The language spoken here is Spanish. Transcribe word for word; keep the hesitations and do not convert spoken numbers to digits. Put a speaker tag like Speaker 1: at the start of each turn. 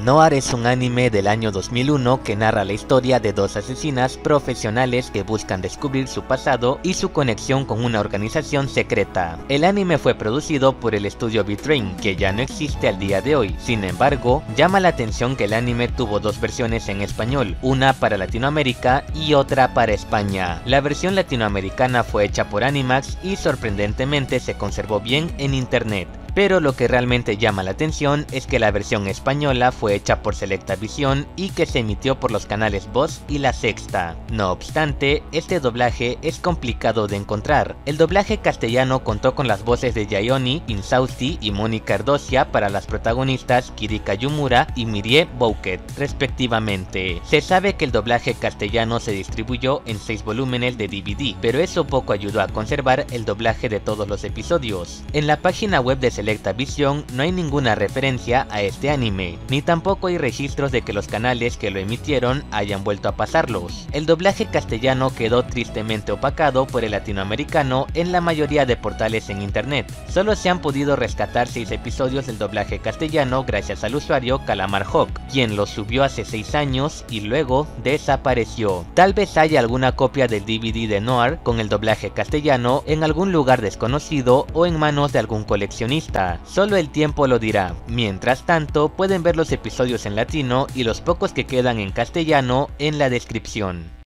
Speaker 1: Noir es un anime del año dos mil uno que narra la historia de dos asesinas profesionales que buscan descubrir su pasado y su conexión con una organización secreta. El anime fue producido por el estudio B-Train, que ya no existe al día de hoy. Sin embargo, llama la atención que el anime tuvo dos versiones en español, una para Latinoamérica y otra para España. La versión latinoamericana fue hecha por Animax y sorprendentemente se conservó bien en internet. Pero lo que realmente llama la atención es que la versión española fue hecha por Selecta Visión y que se emitió por los canales Voz y La Sexta. No obstante, este doblaje es complicado de encontrar. El doblaje castellano contó con las voces de Yayoni Insausti y Mónica Erdosia para las protagonistas Kirika Yumura y Mirie Bouquet, respectivamente. Se sabe que el doblaje castellano se distribuyó en seis volúmenes de D V D, pero eso poco ayudó a conservar el doblaje de todos los episodios. En la página web de Selecta Visión no hay ninguna referencia a este anime, ni tampoco hay registros de que los canales que lo emitieron hayan vuelto a pasarlos. El doblaje castellano quedó tristemente opacado por el latinoamericano en la mayoría de portales en internet. Solo se han podido rescatar seis episodios del doblaje castellano gracias al usuario Calamar Hawk, quien los subió hace seis años y luego desapareció. Tal vez haya alguna copia del D V D de Noir con el doblaje castellano en algún lugar desconocido o en manos de algún coleccionista. Solo el tiempo lo dirá. Mientras tanto, pueden ver los episodios en latino y los pocos que quedan en castellano en la descripción.